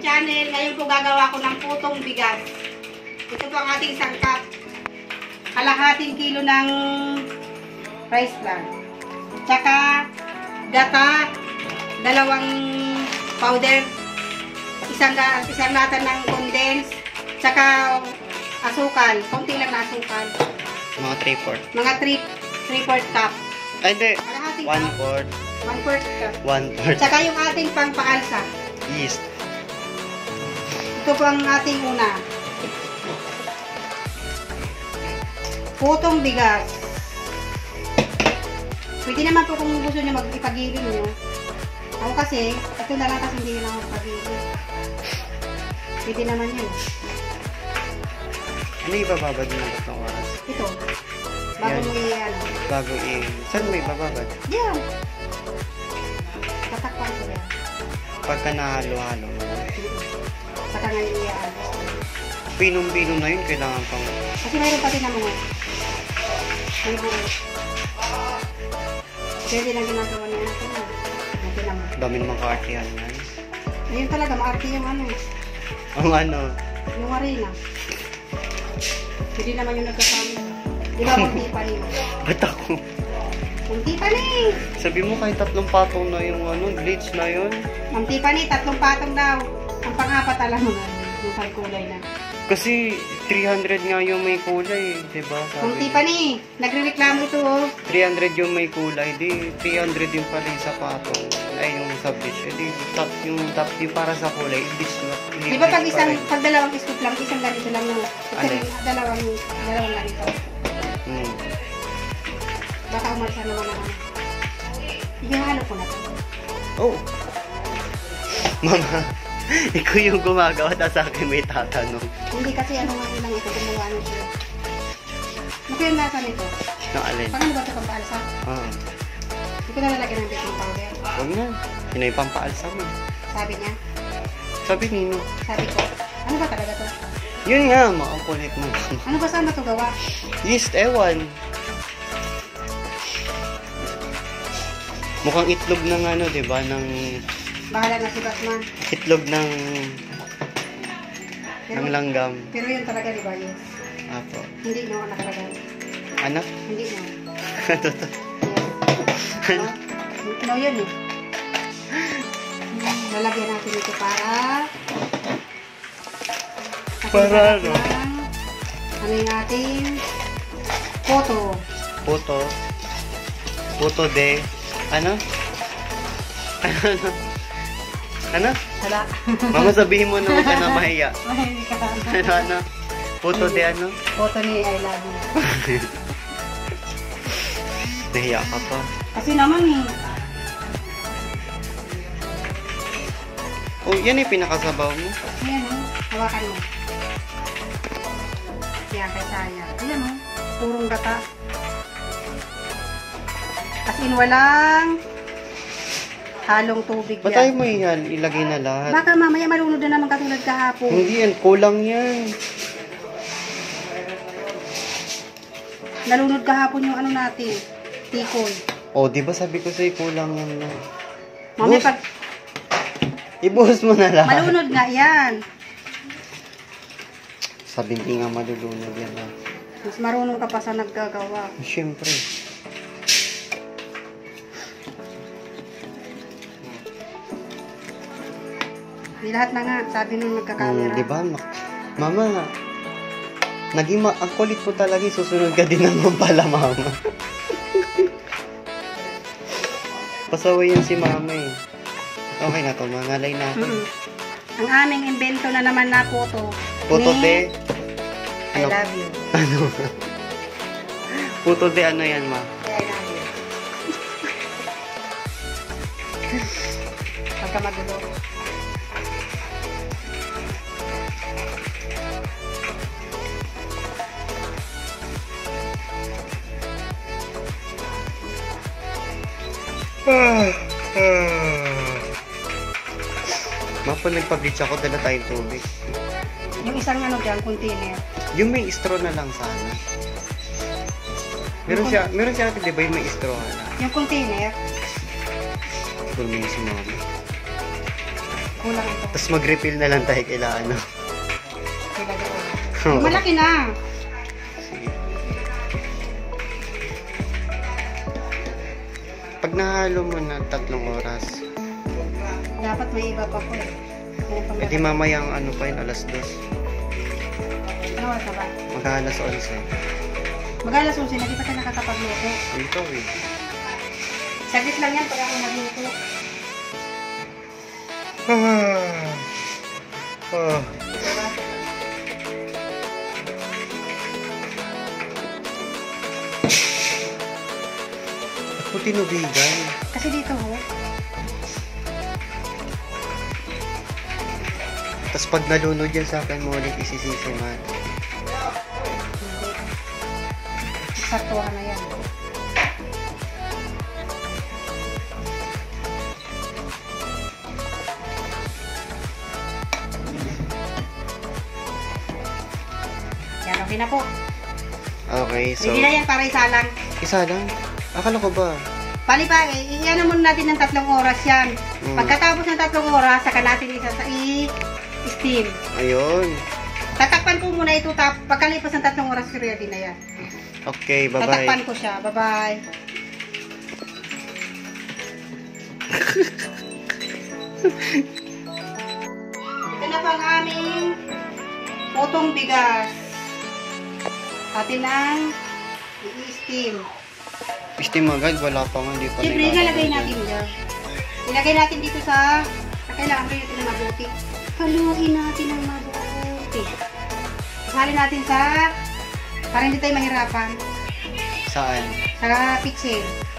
channel. Ngayon po gagawa ko ng putong bigas. Ito po ang ating sangkap. Kalahating kilo ng rice bran. Tsaka gata, 2 powder, isang lata ng condense, tsaka asukal. Konti lang na asukal. Mga 3/4. Mga 3/4 cup. Ay, hindi. 1/4. 1/4 cup. 1/4. Tsaka yung ating pangpaalsa. Yeast. Ito po ang ating una. Putong bigas. Pwede naman po kung gusto nyo mag-ipagiling nyo. Ako kasi, ito na lang kasi hindi na ako ipagiling. Pwede naman yun. Ano ibababad mo ng 3 oras? Ito. Bago mo i-ano. Bago saan mo ibababad? Diyan. Tatakpan ko yan. Pagka nahalo-halo mo. Saka ngayon i-ano. Pinom-pinom na yun, kailangan pang... Kasi mayroon pati na mga. May buo. Pwede lang ginagawa niya natin. Natin naman. Dami naman kaartihan yan. Ayun talaga, maarte yung ano. Ang ano? Yung arena. Hindi naman yung nagkasama. Di ba munti pa rin? Ba't ako? Munti pa rin! Sabi mo kahit 3 patong na yung ano, bleach na yun. Munti pa rin, 3 patong daw. Ang pang-apat alam mo na. Yung may kulay na. Kasi 300 nga yung may kulay, diba? Munti pa rin. Nagre-reklamo ito oh. 300 yung may kulay, di 300 yung pala yung sa patong. Ay, yung sa bleach. Eh, di, yung top yung para sa kulay, bleach na. Di ba pag dalawang scoop lang, isang ganito lang no? Dalawang ganito. Baka umalsa naman ako. Ihalo ko na to. Oh! Mama, ikaw yung gumagawa na sa akin may tatanong. Hindi kasi ano nga lang ito, gumawa nyo siya. Ano yung nasa nito? No, alin? Paano ba ito pampaalsa? Oo. Hindi ko nalalagyan ng baking powder. Huwag na. Yun na yung pampaalsa mo. Sabi niya. Sabi nino. Sabi ko. Ano ba talaga to? Yun nga, makakulit mo. Ano ba saan ba ito gawa? Yeast, ewan. Mukhang itlog ng ano, diba? Ng... Bahala na si Batman. Itlog ng langgam. Pero yun talaga, di ba? Yes. Apo. Hindi no, nakalagay. Anak? Hindi no. Totoo. Yes. No, yun eh. Lalagyan natin ito para... Para ano? Ano yung ating photo. Puto de... Ano? Ano? Ano? Hala. Mama, sabihin mo na huwag ka na mahiya. Mahiya ka. Ano? Puto de ano? Photo ni I love you. Nahiya ka pa. Kasi naman eh. Oh, yan yung pinakasabaw mo. Ayan o. Hawakan mo. Yan kay Saya. Ayan o. Purong gata. As in walang halong tubig Ba't tayo mo yan? Ilagay na lahat. Baka mamaya malunod na naman katulad kahapon. Hindi yan. Kulang yan. Nalunod kahapon yung ano natin. Tikoy. Oh, di ba sabi ko sa'yo kulang yan na. Mamaya pag ibuhos mo na lahat. malunod nga yan. Sabi hindi nga malulunod yan. Mas marunong ka pa sa naggagawa. Siyempre. Di lahat na nga. Sabi nung nagkakamera. Di ba? Mama, naging ang kulit po talaga. Susunod ka din naman pala, mama. Pasaway yan si mama eh. Okay na to, mangalay na ako. Ang aming invento na naman na photo. Puto de... I love you. Ano? Puto de ano yan, ma? I love you. Pagka magulo. Mapa, nagpa-bleach ako, dala tayong tubig. Yung isang ano dyan, container. Yung may straw na lang sana. Meron siya ate, di ba yung may straw na? Yung container, Tulungin si mama. Kulang ito. Tapos mag-refill na lang tayo kila ano. Ilagay ko. Oo. Malaki na. Sige. Pag nahalo mo na 3 oras, Dapat may iba pa po eh. May pang- edi mamayang ano pa yun, alas 2. Ano oras na ba? Mag-alas 11. Mag-alas 11 na, di pa tayo nakakapagluto. Ito eh. Saglit lang yan pag ako magluto. Oh. Diba? Ako tinubigan. Kasi dito ho, Tapos pag nalunod yan sa akin mo ulit isisisi man. hindi. Saktuhan na yan. Yan, okay na po. Okay, so Hindi na yan para isalang. isa lang. Akala ko ba? Bali pa, iyan muna natin ng 3 oras yan. Pagkatapos ng 3 oras, saka natin isa sa i-steam. Ayun. Tatakpan ko muna ito, pagkalipas ng 3 oras, ready na yan. Okay, bye-bye. Tatakpan ko siya. Bye-bye. Ito na pang aming potong bigas. Atin ang i-steam. Steam agad, wala pa nga, hindi pa Siyempre, ilalagay nilalagay natin dyan. dyan. Ilagay natin dito sa... Kailangan rin natin ng mabuti. Haluin natin ng mabuti. Salin natin sa... Para hindi tayo mahirapan. Saan? Sa pitsil.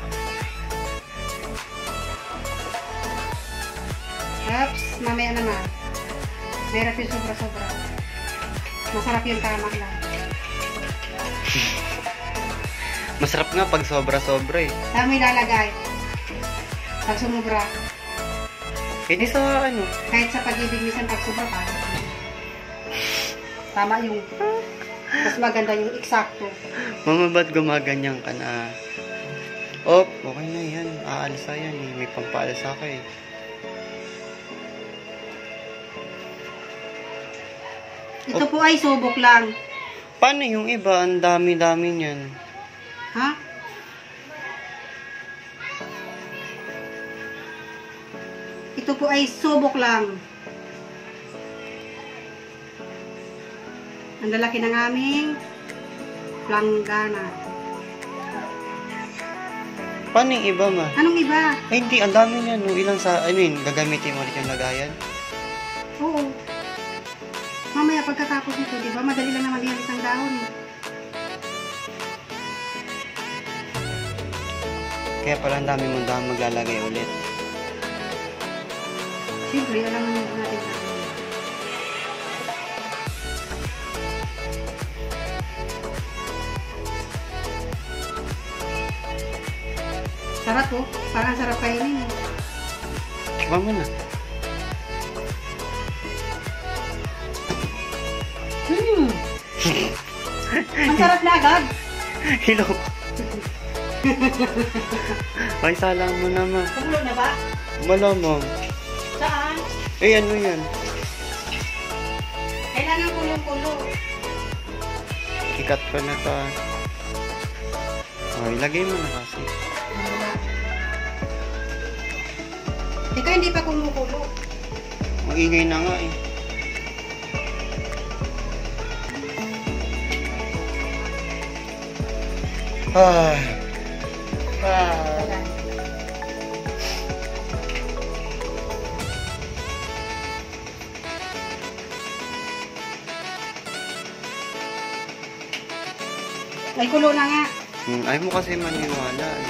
Oops, mamaya naman. Meron yung sobra-sobra. Masarap yung tama lang. Masarap nga pag sobra-sobra eh. Dami ilalagay. Pag sumubra. Eh di sa ano? Kahit sa pag-ibig minsan pag sobra pa. Tama yung... Mas maganda yung eksakto. Mama, ba't gumaganyan ka na? Oh, okay na yan. Aalsa yan eh. May pampaalsa ka eh. Ito po ay subok lang. Paano yung iba? Ang dami-dami niyan. Ha? Ito po ay subok lang. Ang lalaki ng aming planggana. Paano yung iba, ma? Anong iba? Ay, hindi. Ang dami niyan. No? Ilang sa, ano yun, gagamitin mo ulit yung lagayan? Oo. Mamaya pagkatapos nito, di ba? Madali lang naman yan isang dahon eh. Kaya pala ang dami mong dami maglalagay ulit. Siyempre, alam mo natin natin. Sarap po. Parang sarap kainin eh. Tikman mo na. Ang sarap na agad. Hello. Ay, salang mo na, ma. Kumulo na ba? Malamang. Saan? Eh, ano yan? Kailangan kulong-kulo. Ikat ko na to. Ay, lagay mo na kasi. Wala. Ikaw hindi pa kumukulo. Ang ingay na nga eh. Ay. Ay. Wala. May kulo na nga. Ayaw mo kasi maniwala eh.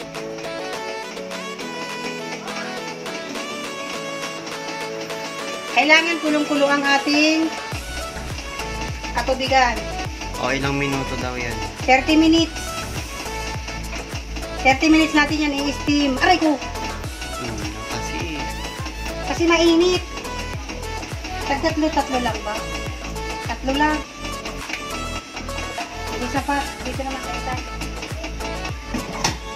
Kailangan kulong-kulo ang ating katubigan. O, ilang minuto daw yan? 30 minutes. 30 minutes natin yan i-steam. Aray ko! Kasi Kasi mainit. Tatlo lang ba? Tatlo lang. Hindi sapat. Dito naman tayo.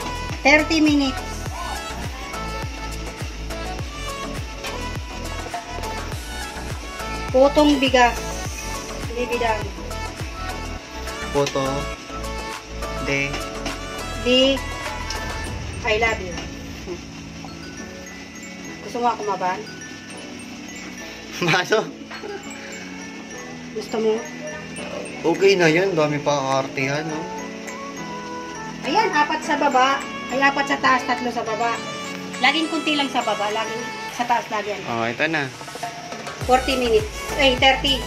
30 minutes. Putong bigas. Bibidang. Puto. De. Di. I love you. Gusto mo ako maban? Maso? Gusto mo? Okay na yan. Dami pa kaartihan, no? Ayan, 4 sa baba. Ay, 4 sa taas, 3 sa baba. Laging kunti lang sa baba. Laging sa taas lagi yan. Oh, ito na. 40 minutes. Ay, 30.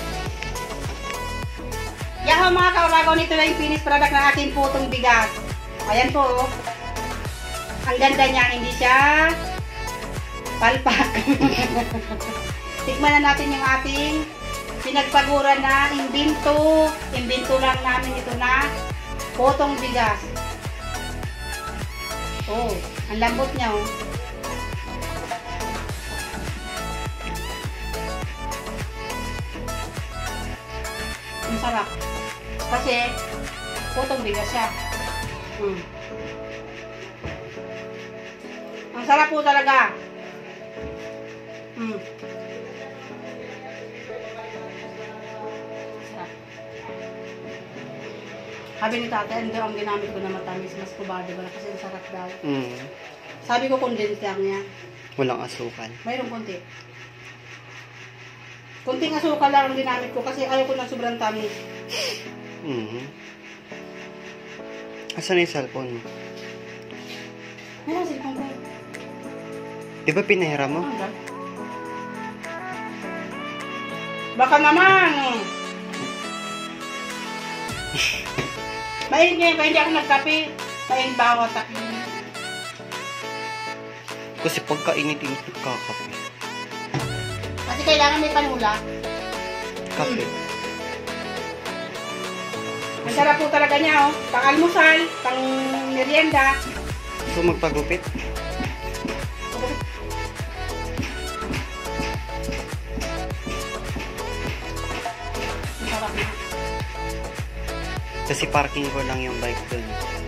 Yaho mga kaulagaw, nito na yung finished product ng ating putong bigas. Ayan po. Oh. Ang ganda niya, hindi siya palpak. Tikman na natin yung ating pinagpaguran na imbento. Imbento lang namin ito na putong bigas. Oh, ang lambot niya oh. Ang sarap. Kasi putong bigas siya. Ang sarap po talaga. Sarap. Sabi ni tatay, hindi ang ginamit ko na matamis. Mas kubado ba na kasi ang sarap daw. Sabi ko condensed lang niya. Walang asukal. Mayroong konti. Kunting asukal lang ang ginamit ko kasi ayaw ko ng sobrang tamis. Asan na yung cellphone mo? Mayroong silpong ko. Di ba pinahiram mo? Baka naman. Mainit ngayon kaya hindi ako nagkape. Mainit ba ako sa Kasi pagkainit-init nagkakape. Kasi kailangan may panula. Kape. Ang sarap po talaga niya, oh. Pang-almusal, pang-merienda. So magpagupit? Ang sarap na. Kasi parking ko lang yung bike dun.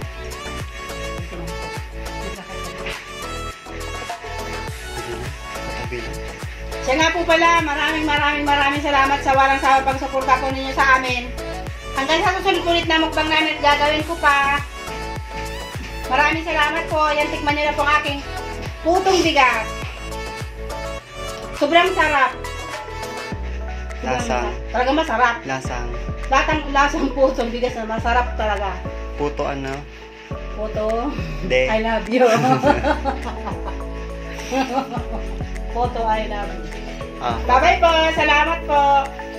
Katabi lang. Siya nga po pala, maraming salamat sa walang sawa pagsuporta po ninyo sa amin. Hanggang sa susunod ulit na mukbang namin at gagawin ko pa. Maraming salamat po. Yan, tikman nyo na po ang aking putong bigas. Sobrang sarap. Lasang. Talaga masarap. Lasang. Lasang putong bigas na masarap talaga. Puto ano? Puto, De. I love you. Puto, I love you. Ah. Bye-bye po. Salamat po.